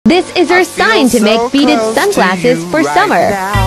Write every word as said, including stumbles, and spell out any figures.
This is your sign to make beaded sunglasses for summer.